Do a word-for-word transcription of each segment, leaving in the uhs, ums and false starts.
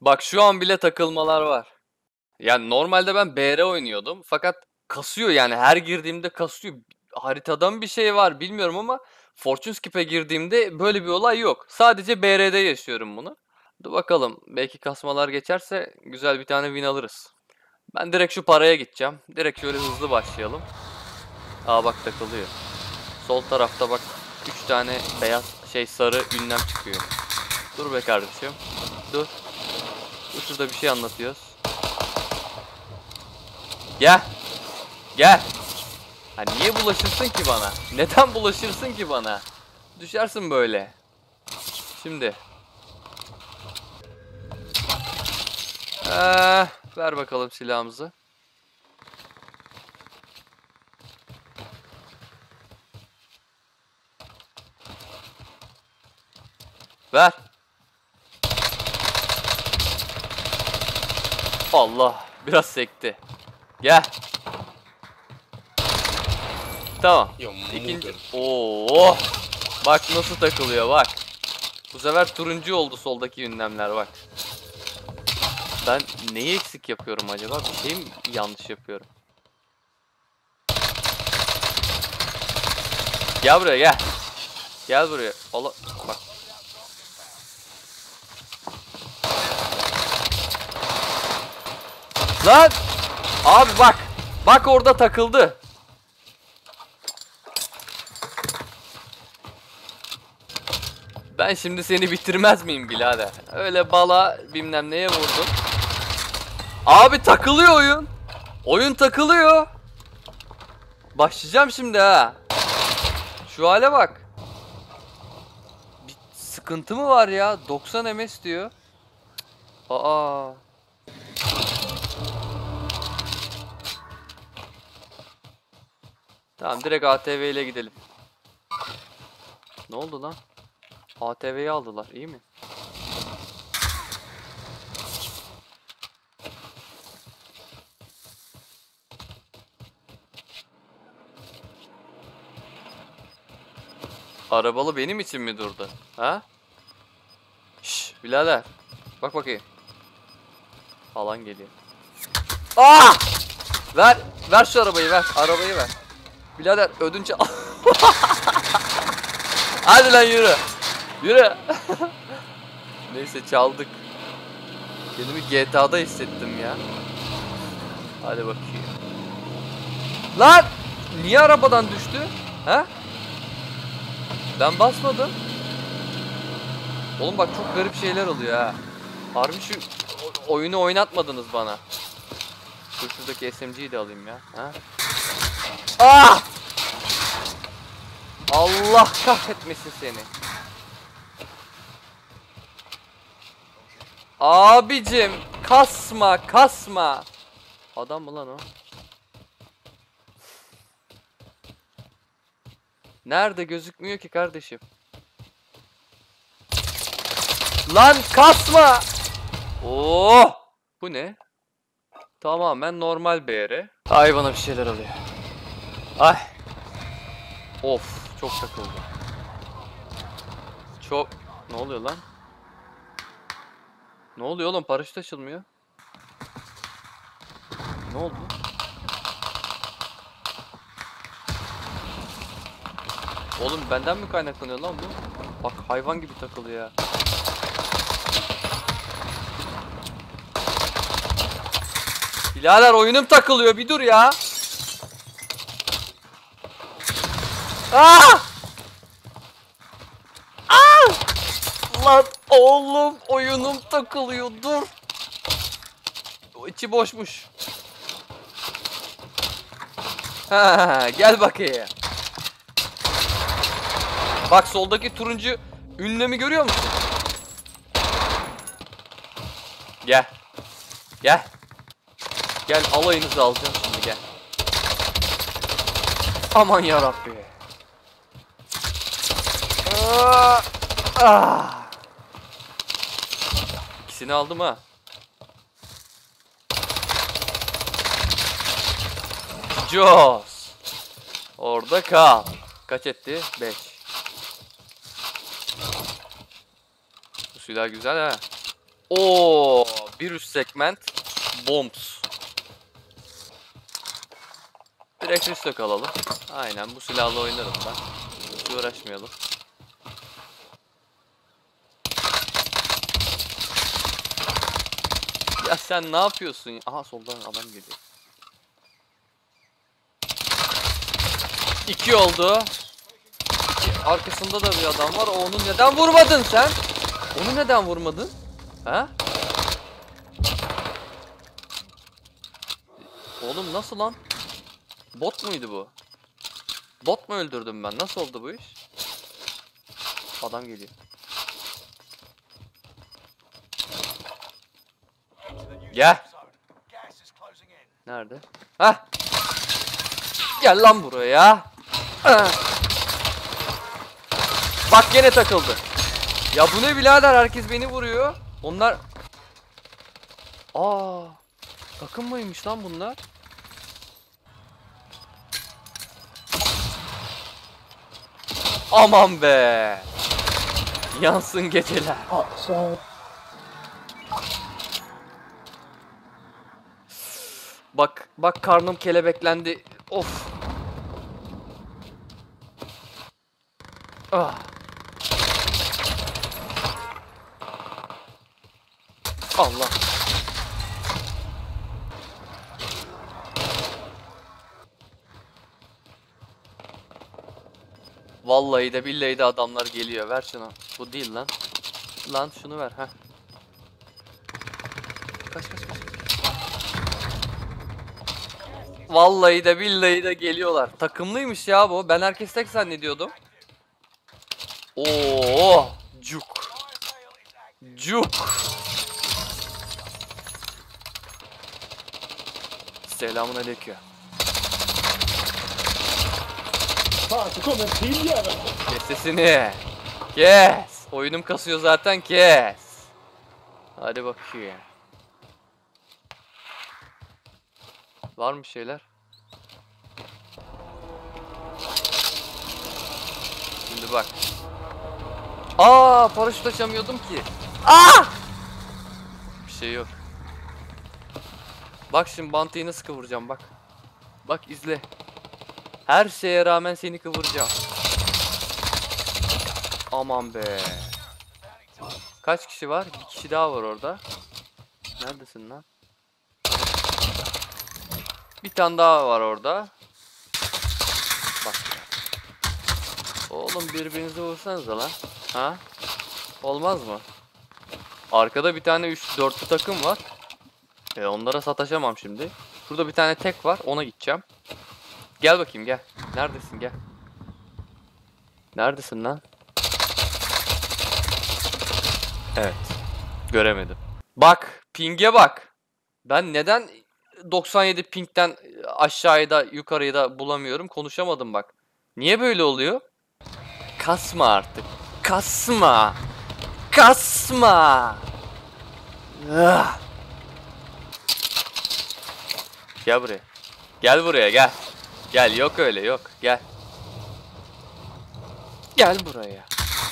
Bak şu an bile takılmalar var. Yani normalde ben B R oynuyordum fakat kasıyor yani her girdiğimde kasıyor. Haritada mı bir şey var bilmiyorum ama Fortune Skip'e girdiğimde böyle bir olay yok. Sadece B R'de yaşıyorum bunu. Dur bakalım belki kasmalar geçerse güzel bir tane win alırız. Ben direkt şu paraya gideceğim. Direkt şöyle hızlı başlayalım. Aa bak takılıyor. Sol tarafta bak üç tane beyaz şey sarı ünlem çıkıyor. Dur be kardeşim. Dur. Dur şurada bir şey anlatıyoruz. Gel. Gel. Ha niye bulaşırsın ki bana? Neden bulaşırsın ki bana? Düşersin böyle. Şimdi. Ee, ver bakalım silahımızı. Ver. Allah. Biraz sekti. Gel. Tamam. İkinci. Oo. Bak nasıl takılıyor bak. Bu sefer turuncu oldu soldaki ünlemler bak. Ben neyi eksik yapıyorum acaba? Bir şey mi yanlış yapıyorum? Gel buraya gel. Gel buraya. Allah bak. Lan! Abi bak. Bak orada takıldı. Ben şimdi seni bitirmez miyim birader? Öyle bala bilmem neye vurdum. Abi takılıyor oyun. Oyun takılıyor. Başlayacağım şimdi ha. Şu hale bak. Bir sıkıntı mı var ya? doksan M S diyor. Aa. Tamam direkt A T V ile gidelim. Ne oldu lan? A T V'yi aldılar. İyi mi? Arabalı benim için mi durdu? Ha? Şşş birader. Bak bakayım. Falan geliyor. Aa! Ver. Ver şu arabayı ver. Arabayı ver. Birader ödünç al. Hadi lan yürü. Yürü. Neyse çaldık. Kendimi G T A'da hissettim ya. Hadi bakayım. Lan! Niye arabadan düştü? Ha? Ben basmadım. Oğlum bak çok garip şeyler oluyor ha. Harbi şu oyunu oynatmadınız bana. Dur şuradaki S M G'yi de alayım ya. Ha? Ah! Allah kahretmesin seni. Abicim kasma kasma. Adam mı lan o? Nerede gözükmüyor ki kardeşim? Lan kasma. Oh! Bu ne? Tamamen normal B R. Ay bana bir şeyler oluyor. Ay. Of çok takıldı. Çok. Ne oluyor lan? Ne oluyor oğlum? Paraşüt açılmıyor. Ne oldu? Oğlum benden mi kaynaklanıyor lan bu? Bak hayvan gibi takılıyor ya. Birader oyunum takılıyor bir dur ya. Aa! Aa! Lan oğlum oyunum takılıyor dur. O içi boşmuş. Ha, gel bakayım. Bak soldaki turuncu ünlemi görüyor musun? Gel. Gel. Gel alayınızı alacağım şimdi gel. Aman yarabbi. Aa, ah. İkisini aldım ha. Jaws. Orada kal. Kaç etti? beş. Bu silah güzel ha. Oo, Bir üst segment. Bombs. Direkt restock alalım. Aynen bu silahla oynarım ben. Hiç uğraşmayalım. Ya sen ne yapıyorsun? Aha soldan adam geliyor. İki oldu. Arkasında da bir adam var. Onu neden vurmadın sen? Onu neden vurmadın? Ha? Oğlum nasıl lan? Bot muydu bu? Bot mu öldürdüm ben? Nasıl oldu bu iş? Adam geliyor. Gel. Nerede? Hah. Gel lan buraya. Bak gene takıldı. Ya bu ne birader, herkes beni vuruyor. Onlar... Aa, takım mıymış lan bunlar? Aman be. Yansın geceler. Bak bak karnım kelebeklendi. Of. Ah. Allah. Vallahi de billahi de adamlar geliyor. Ver şunu. Bu değil lan. Lan şunu ver. Heh. Kaç kaç kaç. Vallahi de billahi de geliyorlar. Takımlıymış ya bu. Ben herkes tek zannediyordum. Oo, cuk. Cuk. Selamun aleyküm. Kes sesini. Kes. Oyunum kasıyor zaten, kes. Hadi bakayım. Var mı şeyler? Şimdi bak. Aa, paraşüt açamıyordum ki. Aa! Bir şey yok. Bak şimdi bantayı nasıl kıvıracağım bak. Bak izle. Her şeye rağmen seni kıvıracağım. Aman be. Kaç kişi var? Bir kişi daha var orada. Neredesin lan? Bir tane daha var orada. Bak. Oğlum birbirinize vursanıza lan. Ha? Olmaz mı? Arkada bir tane üç dörtlü takım var. E onlara sataşamam şimdi. Şurada bir tane tek var. Ona gideceğim. Gel bakayım gel. Neredesin gel. Neredesin lan? Evet. Göremedim. Bak. Ping'e bak. Ben neden doksan yedi ping'den aşağıya da yukarıyı da bulamıyorum? Konuşamadım bak. Niye böyle oluyor? Kasma artık. Kasma. Kasma. Ah. Gel buraya. Gel buraya gel. Gel, yok öyle yok. Gel. Gel buraya.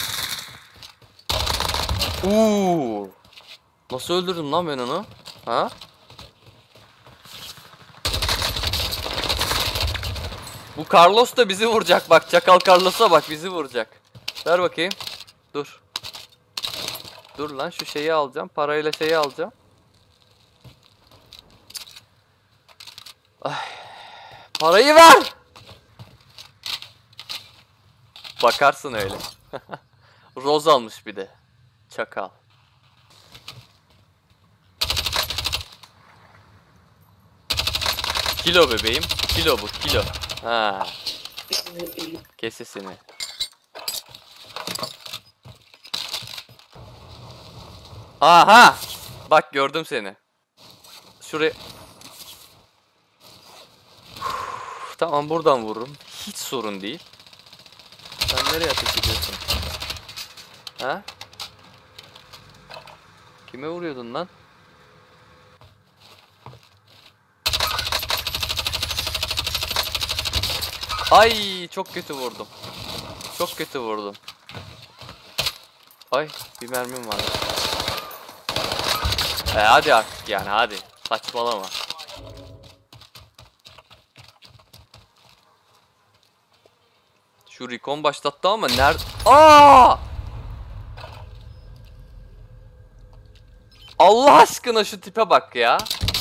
Uuu. Nasıl öldürdüm lan ben onu? Ha? Bu Carlos da bizi vuracak bak. Çakal Carlos'a bak, bizi vuracak. Ver bakayım. Dur. Dur lan, şu şeyi alacağım. Parayla şeyi alacağım. Ay. Parayı ver. Bakarsın öyle. Roz almış bir de. Çakal. Kilo bebeğim. Kilo bu, kilo. Ha. Kes sesini. Aha! Bak gördüm seni. Şuraya... Uf, tamam buradan vururum. Hiç sorun değil. Sen nereye ateş ediyorsun? Ha? Kime vuruyordun lan? Ay çok kötü vurdum. Çok kötü vurdum. Ay bir mermim var. E hadi artık yani hadi. Saçmalama. Şu recon başlattı ama nerede? Aa! Allah aşkına şu tipe bak ya.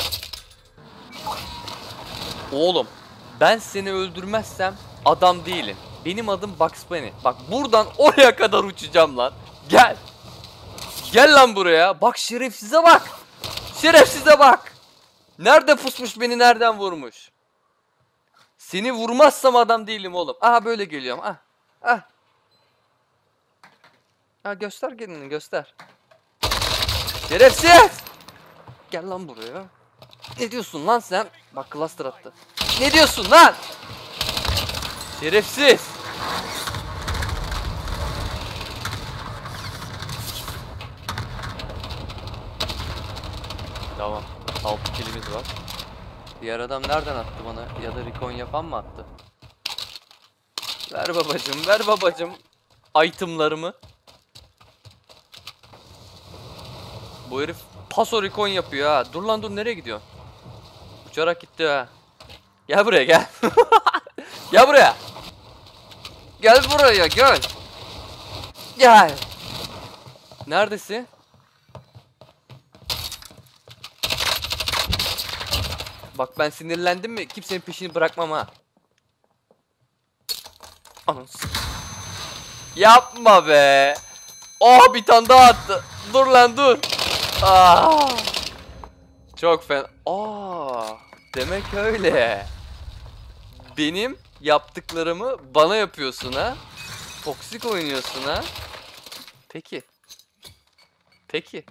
Oğlum ben seni öldürmezsem adam değilim. Benim adım Bugs Bunny. Bak buradan oraya kadar uçacağım lan. Gel. Gel lan buraya. Bak şerefsize bak. Şerefsize bak. Nerede pusmuş, beni nereden vurmuş? Seni vurmazsam adam değilim oğlum. Aha böyle geliyorum. Ah. Ah. Ha göster kendini göster. Şerefsiz. Gel lan buraya. Ne diyorsun lan sen? Bak cluster attı. Ne diyorsun lan? Şerefsiz. Tamam. altı kilimiz var. Diğer adam nereden attı bana? Ya da recon yapan mı attı? Ver babacım, ver babacım itemlarımı. Bu herif paso recon yapıyor ha. Dur lan dur, nereye gidiyorsun? Uçarak gitti ha. Gel buraya gel. Gel buraya. Gel buraya gel. Gel. Neredesin? Bak ben sinirlendim mi kimsenin peşini bırakmam ha. Anasını. Yapma be. Oh bir tane daha attı. Dur lan dur. Aa. Çok fena. Aa. Demek öyle. Benim yaptıklarımı bana yapıyorsun ha. Toksik oynuyorsun ha. Peki. Peki.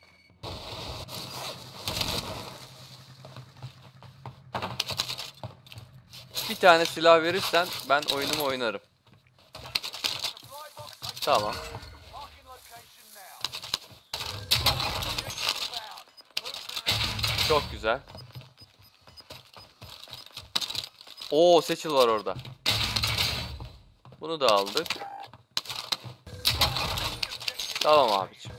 Bir tane silah verirsen ben oyunumu oynarım. Tamam. Çok güzel. Oo, Seçil var orada. Bunu da aldık. Tamam abiciğim.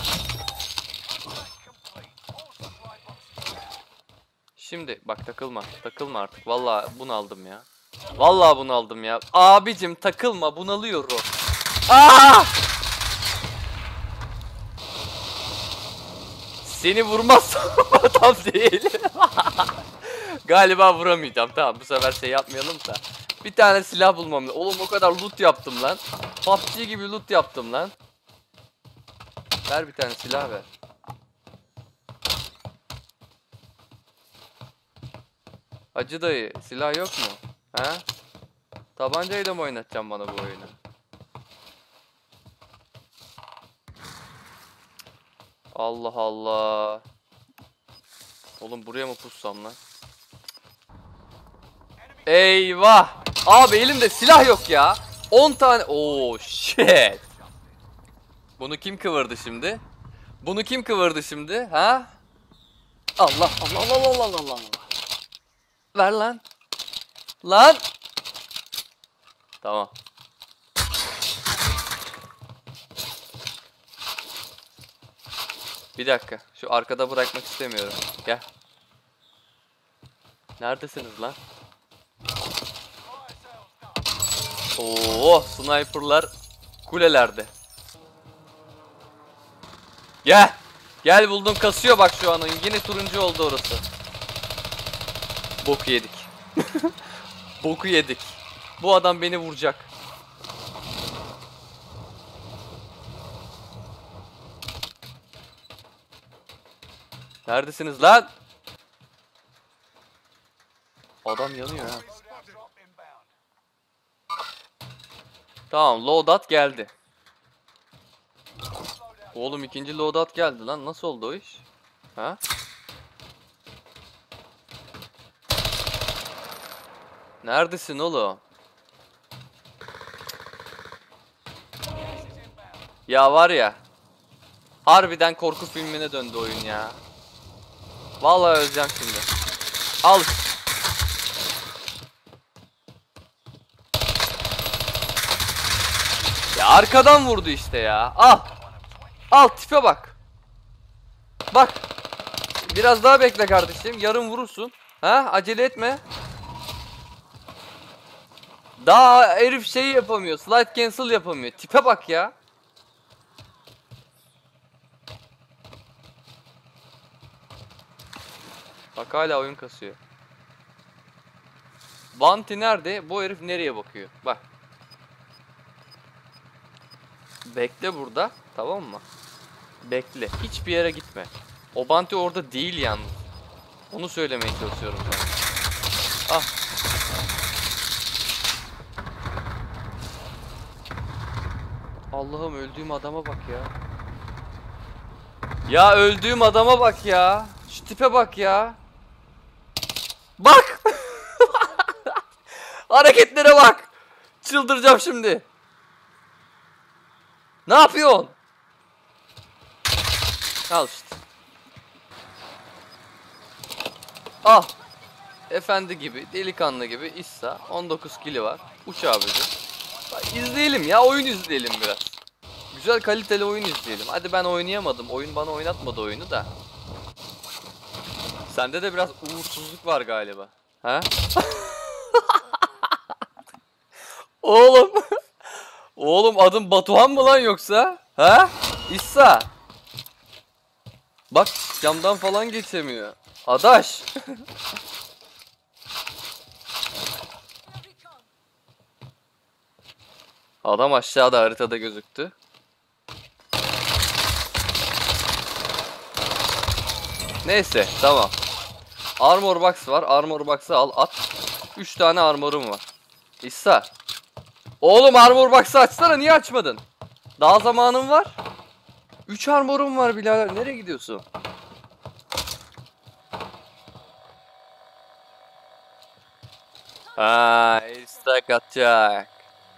Şimdi bak takılma. Takılma artık. Vallahi bunu aldım ya. Vallahi bunu aldım ya. Abicim takılma, bunalıyorum. Aa! Seni vurmazsam adam değil. Galiba vuramayacağım. Tamam bu sefer şey yapmayalım da. Bir tane silah bulmam lazım. Oğlum o kadar loot yaptım lan. P U B G gibi loot yaptım lan. Ver bir tane silah ver. Hacı dayı silah yok mu? He? Tabancayla mı oynatacaksın bana bu oyunu? Allah Allah. Oğlum buraya mı pussam lan? Eyvah! Abi elimde silah yok ya. on tane. Oo shit. Bunu kim kıvırdı şimdi? Bunu kim kıvırdı şimdi? Ha? Allah Allah Allah Allah Allah Allah. Ver lan. Lan. Tamam. Bir dakika. Şu arkada bırakmak istemiyorum. Gel. Neredesiniz lan? Oo, sniperlar kulelerde. Gel. Gel buldum, kasıyor bak şu an oyun. Yine turuncu oldu orası. Boku yedik. Boku yedik. Bu adam beni vuracak. Neredesiniz lan? Adam yanıyor ha. Tamam, loadout geldi. Oğlum ikinci loadout geldi lan. Nasıl oldu o iş? Ha? Neredesin oğlum? Ya var ya. Harbiden korku filmine döndü oyun ya. Vallahi öleceğim şimdi. Al. Ya arkadan vurdu işte ya. Al. Al tipe bak. Bak. Biraz daha bekle kardeşim. Yarın vurursun. Ha? Acele etme. Daha herif şeyi yapamıyor. Slide cancel yapamıyor. Tipe bak ya. Bak hala oyun kasıyor. Bounty nerede? Bu herif nereye bakıyor? Bak. Bekle burada. Tamam mı? Bekle. Hiçbir yere gitme. O bounty orada değil yalnız. Onu söylemeye çalışıyorum ben. Ah. Allah'ım öldüğüm adama bak ya. Ya öldüğüm adama bak ya. Şu tipe bak ya. Bak. Hareketlere bak. Çıldıracağım şimdi. Ne yapıyorsun? Al işte. Al. Efendi gibi, delikanlı gibi İssa. on dokuz kili var. Uç abicim. Bak, izleyelim ya, oyun izleyelim biraz. Güzel kaliteli oyun izleyelim. Hadi ben oynayamadım. Oyun bana oynatmadı oyunu da. Sende de biraz uğursuzluk var galiba. Ha? Oğlum. Oğlum adım Batuhan mı lan yoksa? Ha? İssa. Bak camdan falan geçemiyor. Adaş. Adam aşağıda haritada gözüktü. Neyse tamam. Armor box var. Armor box'ı al at. üç tane armorum var. İssa. Oğlum armor box'ı açsana, niye açmadın? Daha zamanın var. üç armorum var birader. Nereye gidiyorsun? Ha, İssa kaçacak.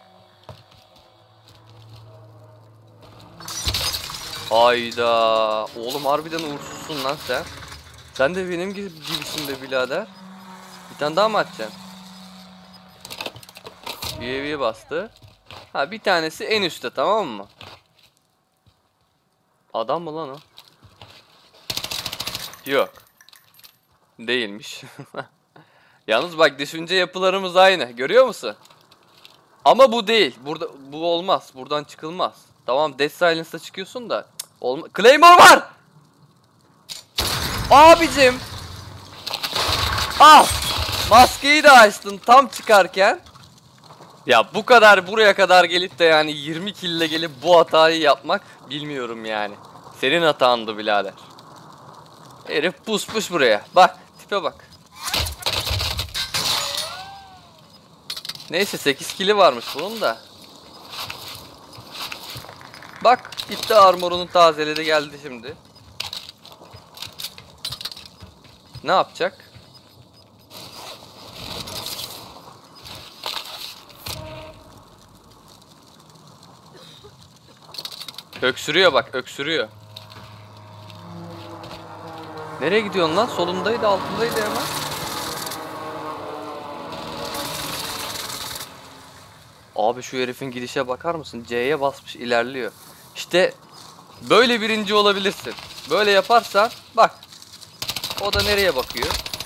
Hayda. Oğlum harbiden uğursuzsun lan sen. Sen de benim gibi gibisin be birader. Bir tane daha mı atacaksın? U A V'ye bastı. Ha bir tanesi en üstte, tamam mı? Adam mı lan o? Yok. Değilmiş. Yalnız bak düşünce yapılarımız aynı. Görüyor musun? Ama bu değil. Burada bu olmaz. Buradan çıkılmaz. Tamam Death Silence'da çıkıyorsun da. Olma Claymore var. Abicim. Ah! Maskeyi de açtın tam çıkarken. Ya bu kadar buraya kadar gelip de yani yirmi kille gelip bu hatayı yapmak bilmiyorum yani. Senin hatandı birader. Herif pusmuş buraya. Bak tipe bak. Neyse sekiz kili varmış bunun da. Bak gitti armorunu tazeledi geldi şimdi. Ne yapacak? Öksürüyor bak, öksürüyor. Nereye gidiyorsun lan? Solundaydı, altındaydı hemen. Abi şu herifin gidişe bakar mısın? C'ye basmış, ilerliyor. İşte böyle birinci olabilirsin. Böyle yaparsan bak. O da nereye bakıyor?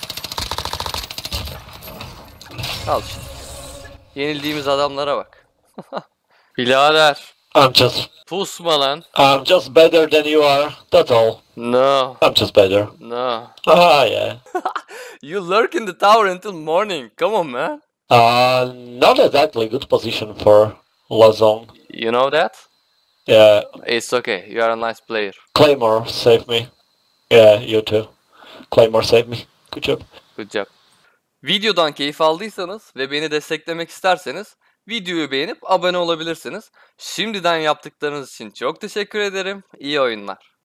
Al işte. Yenildiğimiz adamlara bak. Birader. I'm just, Pusma lan. I'm just better than you are. That's all. No. I'm just better. No. Ah, yeah. You lurk in the tower until morning. Come on, man. Uh, not exactly good position for Lazone. You know that? Yeah, It's okay. You are a nice player. Claymore saved me. Yeah, you too. Claymore saved me. Good job. Good job. Videodan keyif aldıysanız ve beni desteklemek isterseniz videoyu beğenip abone olabilirsiniz. Şimdiden yaptıklarınız için çok teşekkür ederim. İyi oyunlar.